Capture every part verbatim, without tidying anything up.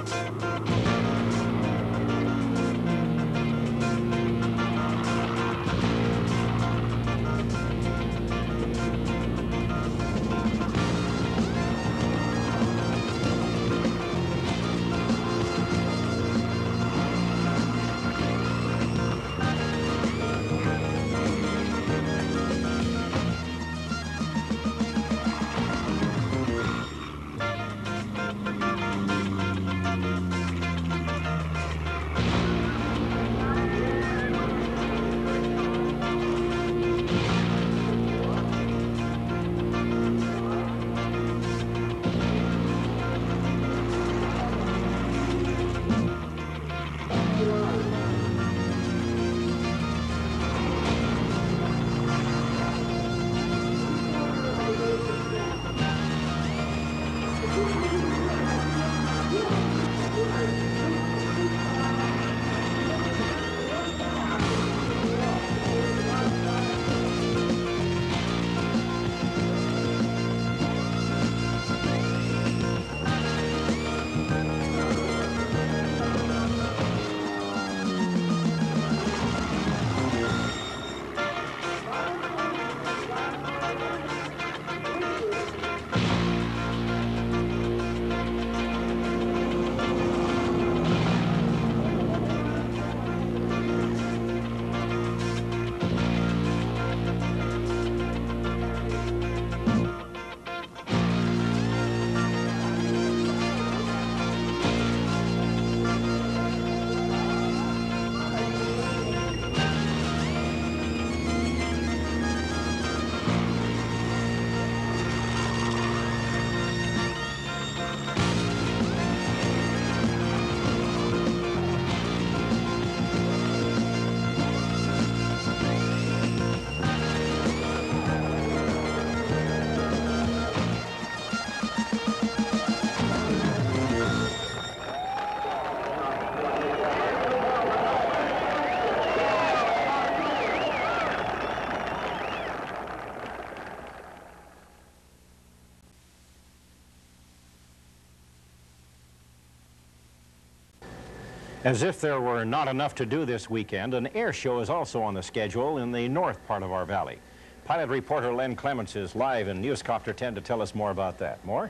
As if there were not enough to do this weekend, an air show is also on the schedule in the north part of our valley. Pilot reporter Len Clements is live in Newscopter ten to tell us more about that. More?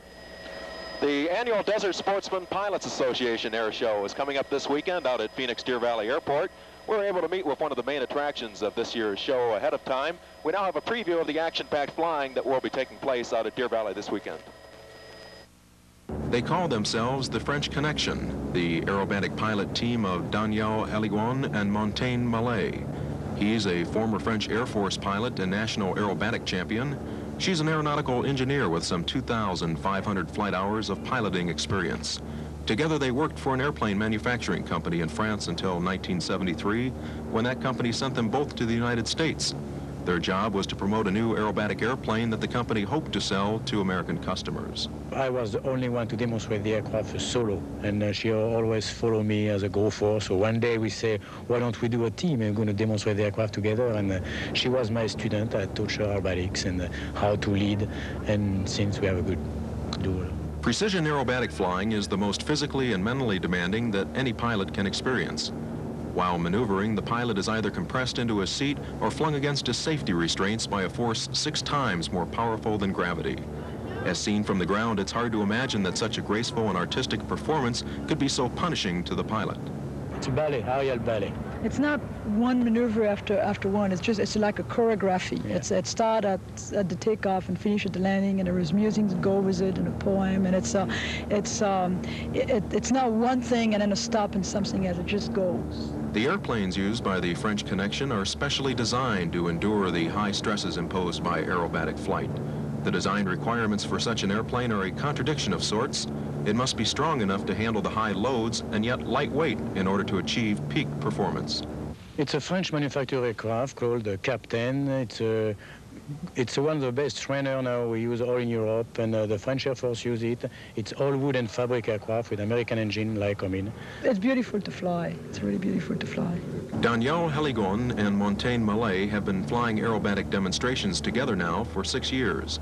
The annual Desert Sportsman Pilots Association Air Show is coming up this weekend out at Phoenix Deer Valley Airport. We're able to meet with one of the main attractions of this year's show ahead of time. We now have a preview of the action-packed flying that will be taking place out at Deer Valley this weekend. They call themselves the French Connection, the aerobatic pilot team of Daniel Heligon and Montaigne Mallet. He's a former French Air Force pilot and national aerobatic champion. She's an aeronautical engineer with some two thousand five hundred flight hours of piloting experience. Together they worked for an airplane manufacturing company in France until nineteen seventy-three, when that company sent them both to the United States. Their job was to promote a new aerobatic airplane that the company hoped to sell to American customers. I was the only one to demonstrate the aircraft solo, and uh, she always followed me as a gopher. So one day we say, why don't we do a team and we're going to demonstrate the aircraft together? And uh, she was my student. I taught her aerobatics and uh, how to lead, and since we have a good duel. Precision aerobatic flying is the most physically and mentally demanding that any pilot can experience. While maneuvering, the pilot is either compressed into a seat or flung against his safety restraints by a force six times more powerful than gravity. As seen from the ground, it's hard to imagine that such a graceful and artistic performance could be so punishing to the pilot. It's a ballet, aerial ballet. It's not one maneuver after after one. It's just it's like a choreography. Yeah. It's it start at at the takeoff and finish at the landing, and there is music to go with it and a poem, and it's uh, it's um, it, it's not one thing and then a stop and something else. It just goes. The airplanes used by the French Connection are specially designed to endure the high stresses imposed by aerobatic flight. The design requirements for such an airplane are a contradiction of sorts. It must be strong enough to handle the high loads and yet lightweight in order to achieve peak performance. It's a French manufactured aircraft called the Captain. It's a It's one of the best trainer now we use all in Europe, and uh, the French Air Force use it. It's all wood and fabric aircraft with American engine like Lycoming. It's beautiful to fly. It's really beautiful to fly. Daniel Heligon and Montaigne Mallet have been flying aerobatic demonstrations together now for six years.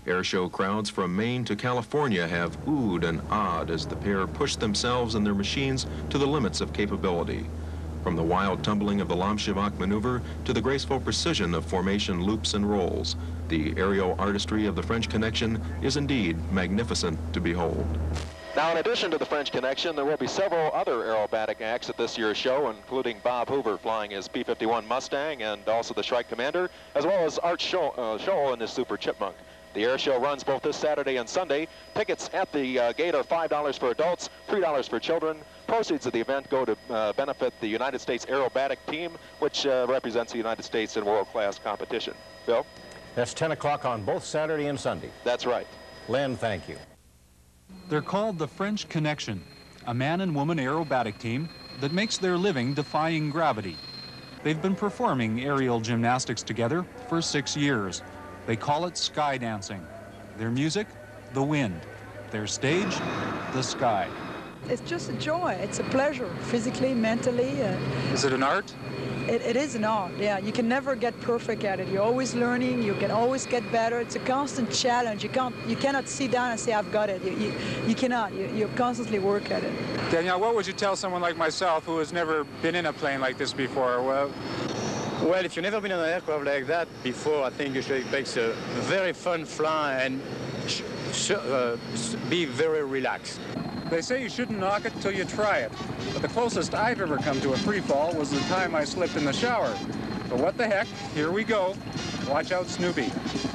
Airshow crowds from Maine to California have oohed and ahed as the pair push themselves and their machines to the limits of capability. From the wild tumbling of the Lomshivak maneuver to the graceful precision of formation loops and rolls, the aerial artistry of the French Connection is indeed magnificent to behold. Now, in addition to the French Connection, there will be several other aerobatic acts at this year's show, including Bob Hoover flying his P fifty-one Mustang and also the Shrike Commander, as well as Art Scholl in his Super Chipmunk. The air show runs both this Saturday and Sunday. Tickets at the uh, gate are five dollars for adults, three dollars for children. Proceeds of the event go to uh, benefit the United States Aerobatic Team, which uh, represents the United States in world-class competition. Bill? That's ten o'clock on both Saturday and Sunday. That's right. Len, thank you. They're called the French Connection, a man and woman aerobatic team that makes their living defying gravity. They've been performing aerial gymnastics together for six years. They call it sky dancing. Their music, the wind. Their stage, the sky. It's just a joy. It's a pleasure, physically, mentally. Uh, Is it an art? It, it is an art, yeah. You can never get perfect at it. You're always learning. You can always get better. It's a constant challenge. You can't, you cannot sit down and say, I've got it. You, you, you cannot. You, you constantly work at it. Danielle, what would you tell someone like myself who has never been in a plane like this before? Well, Well, if you've never been on an aircraft like that before, I think you should expect a very fun fly and sh sh uh, be very relaxed. they say you shouldn't knock it till you try it. But the closest I've ever come to a free fall was the time I slipped in the shower. So what the heck, here we go. Watch out, Snoopy.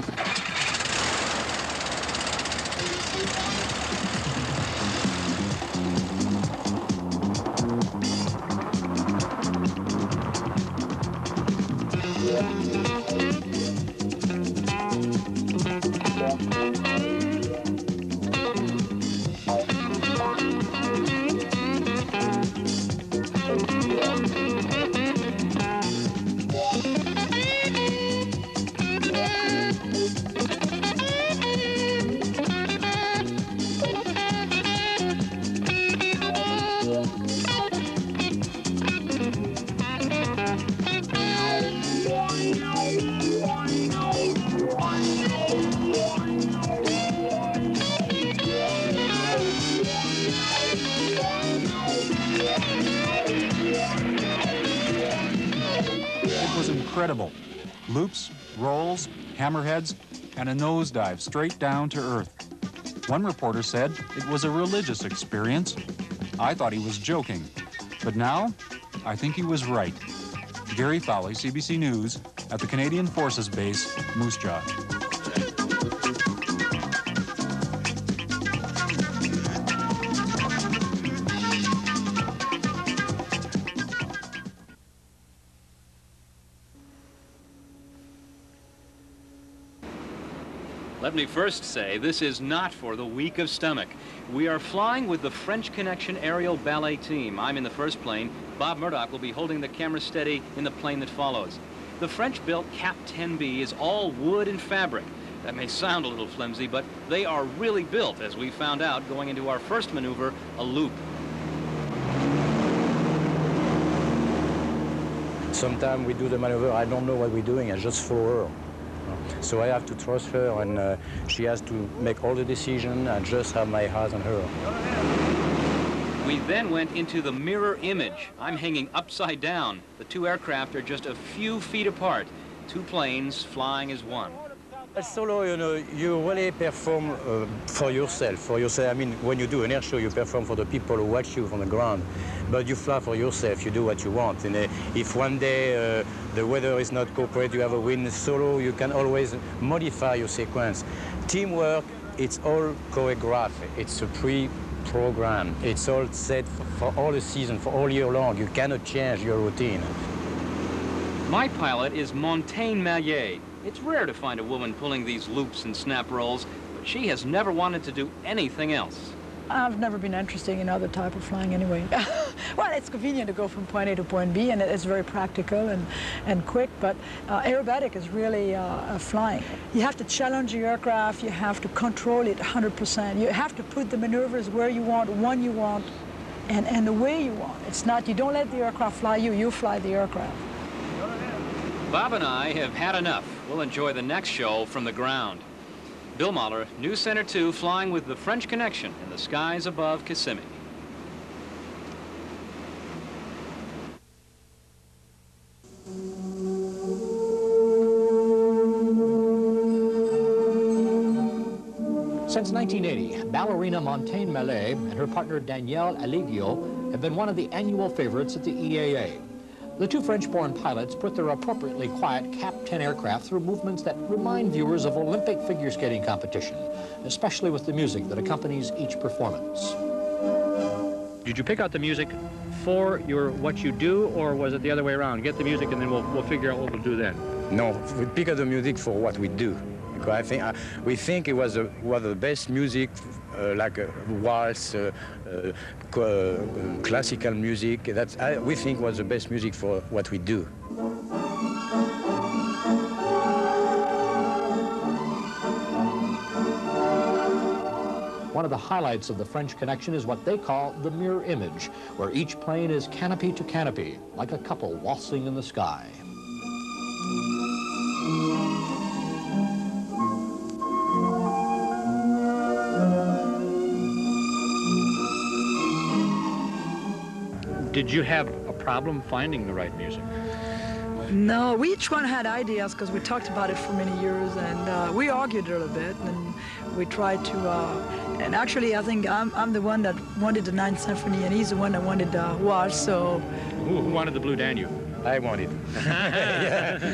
Incredible. Loops, rolls, hammerheads, and a nosedive straight down to earth. One reporter said it was a religious experience. I thought he was joking, but now I think he was right. Gary Fowley, C B C News, at the Canadian Forces Base, Moose Jaw. Let me first say this is not for the weak of stomach. We are flying with the French Connection aerial ballet team. I'm in the first plane. Bob Murdoch will be holding the camera steady in the plane that follows. The French-built Cap ten B is all wood and fabric. That may sound a little flimsy, but they are really built, as we found out going into our first maneuver, a loop. Sometimes we do the maneuver, I don't know what we're doing, I just follow her. So I have to trust her, and uh, she has to make all the decisions. I just have my eyes on her. We then went into the mirror image. I'm hanging upside down. The two aircraft are just a few feet apart. Two planes flying as one. As solo, you know, you really perform uh, for yourself, for yourself. I mean, when you do an air show, you perform for the people who watch you from the ground. But you fly for yourself, you do what you want. And uh, if one day uh, the weather is not cooperative, you have a wind solo, you can always modify your sequence. Teamwork, it's all choreographed. It's a pre-program. It's all set for, for all the season, for all year long. You cannot change your routine. My pilot is Montaigne Mallet. It's rare to find a woman pulling these loops and snap rolls, but she has never wanted to do anything else. I've never been interested in other type of flying anyway. Well, it's convenient to go from point A to point B, and it's very practical and, and quick, but uh, aerobatic is really uh, flying. You have to challenge your aircraft, you have to control it one hundred percent. You have to put the maneuvers where you want, when you want, and, and the way you want. It's not, you don't let the aircraft fly you, you fly the aircraft. Bob and I have had enough. We'll enjoy the next show from the ground. Bill Mahler, News Center two, flying with the French Connection in the skies above Kissimmee. Since nineteen eighty, ballerina Montaigne Mallet and her partner Danielle Aligio have been one of the annual favorites at the E A A. The two French-born pilots put their appropriately quiet Cap ten aircraft through movements that remind viewers of Olympic figure skating competition, especially with the music that accompanies each performance. Did you pick out the music for your what you do, or was it the other way around? Get the music and then we'll, we'll figure out what we'll do then. No, we pick out the music for what we do. Because I think uh, we think it was, a, was the best music, uh, like a waltz, uh, uh, uh, classical music. That's I, we think was the best music for what we do. One of the highlights of the French Connection is what they call the mirror image, where each plane is canopy to canopy, like a couple waltzing in the sky. Did you have a problem finding the right music? No, we each one had ideas because we talked about it for many years, and uh, we argued a little bit, and we tried to, uh, and actually I think I'm, I'm the one that wanted the Ninth Symphony, and he's the one that wanted the waltz, so. Who, who wanted the Blue Danube? I wanted. Yeah.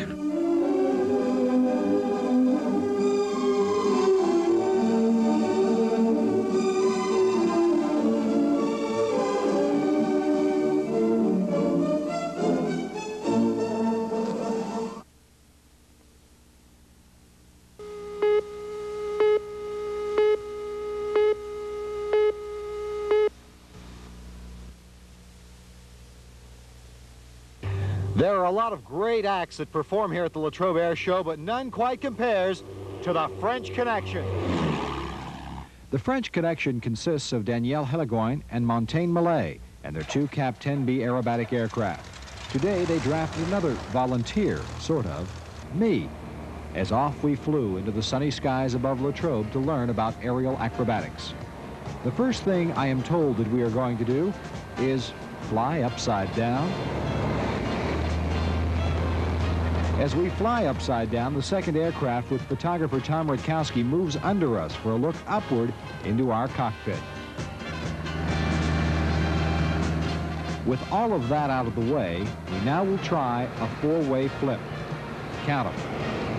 There are a lot of great acts that perform here at the Latrobe Air Show, but none quite compares to the French Connection. The French Connection consists of Danielle Heligoyen and Montaigne Mallet and their two Cap ten B aerobatic aircraft. Today they drafted another volunteer, sort of, me, as off we flew into the sunny skies above Latrobe to learn about aerial acrobatics. The first thing I am told that we are going to do is fly upside down. As we fly upside down, the second aircraft with photographer Tom Rutkowski moves under us for a look upward into our cockpit. With all of that out of the way, we now will try a four-way flip. Count them.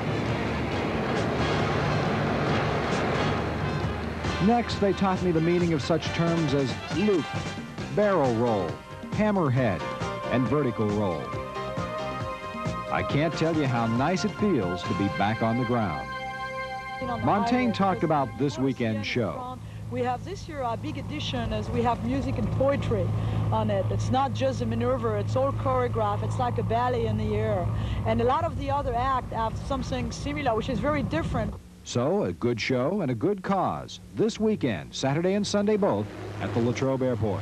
Next, they taught me the meaning of such terms as loop, barrel roll, hammerhead, and vertical roll. I can't tell you how nice it feels to be back on the ground. Montaigne talked about this weekend's show. We have this year a big addition as we have music and poetry on it. It's not just a maneuver, it's all choreographed. It's like a ballet in the air. And a lot of the other acts have something similar, which is very different. So, a good show and a good cause. This weekend, Saturday and Sunday both, at the Latrobe Airport.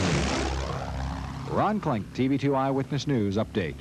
Ron Klink, T V two Eyewitness News Update.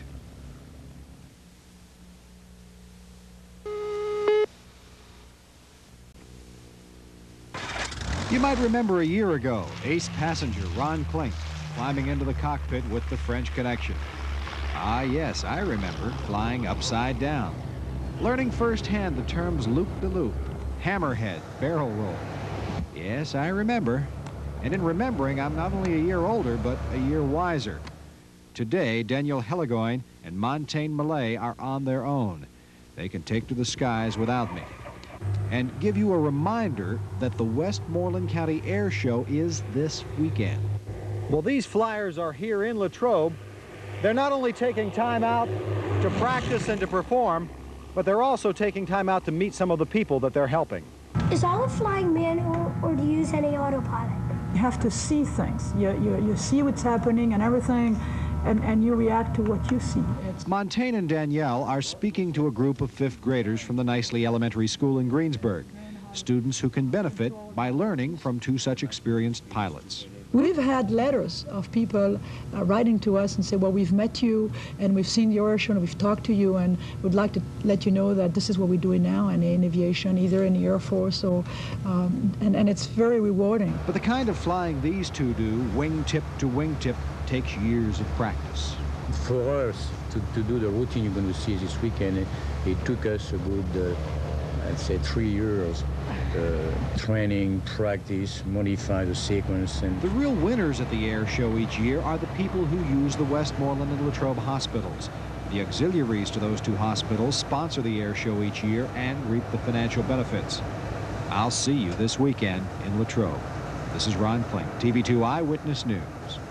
You might remember a year ago, ace passenger Ron Klink climbing into the cockpit with the French Connection. Ah, yes, I remember flying upside down, learning firsthand the terms loop-de-loop, hammerhead, barrel roll. Yes, I remember. And in remembering, I'm not only a year older, but a year wiser. Today, Danielle Heligoyen and Montaigne Mallet are on their own. They can take to the skies without me. And give you a reminder that the Westmoreland County Air Show is this weekend. Well, these flyers are here in Latrobe. They're not only taking time out to practice and to perform, but they're also taking time out to meet some of the people that they're helping. Is all the flying manual, or do you use any autopilot? You have to see things. You, you, you see what's happening and everything, and, and you react to what you see. It's Montaigne and Danielle are speaking to a group of fifth graders from the Nicely Elementary School in Greensburg, students who can benefit by learning from two such experienced pilots. We've had letters of people uh, writing to us and say, well, we've met you and we've seen your air show and we've talked to you and would like to let you know that this is what we're doing now in, in aviation, either in the Air Force or, um, and, and it's very rewarding. But the kind of flying these two do, wingtip to wingtip, takes years of practice. For us to, to do the routine you're going to see this weekend, it, it took us a good, uh, I'd say, three years. Uh, training, practice, modify the sequence. And the real winners at the air show each year are the people who use the Westmoreland and Latrobe hospitals. The auxiliaries to those two hospitals sponsor the air show each year and reap the financial benefits. I'll see you this weekend in Latrobe. This is Ron Klink, T V two Eyewitness News.